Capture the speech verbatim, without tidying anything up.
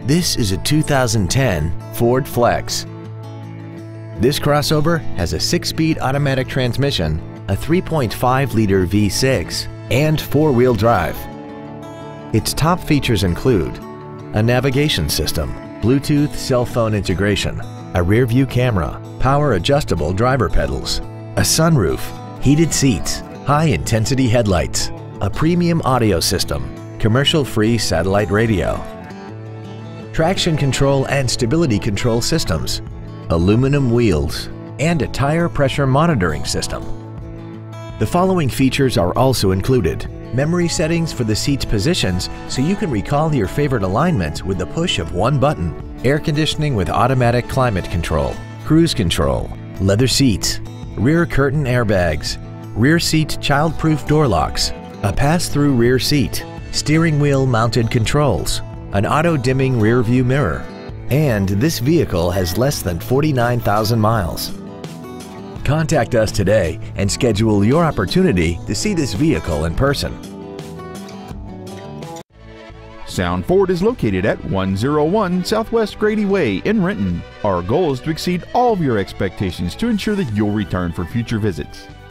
This is a two thousand ten Ford Flex. This crossover has a six-speed automatic transmission, a three point five liter V six, and four-wheel drive. Its top features include a navigation system, Bluetooth cell phone integration, a rear-view camera, power-adjustable driver pedals, a sunroof, heated seats, high-intensity headlights, a premium audio system, commercial-free satellite radio, traction control and stability control systems, aluminum wheels, and a tire pressure monitoring system. The following features are also included: memory settings for the seat's positions so you can recall your favorite alignments with the push of one button, air conditioning with automatic climate control, cruise control, leather seats, rear curtain airbags, rear seat child-proof door locks, a pass-through rear seat, steering wheel mounted controls, an auto-dimming rear-view mirror, and this vehicle has less than forty-nine thousand miles. Contact us today and schedule your opportunity to see this vehicle in person. Sound Ford is located at one oh one Southwest Grady Way in Renton. Our goal is to exceed all of your expectations to ensure that you'll return for future visits.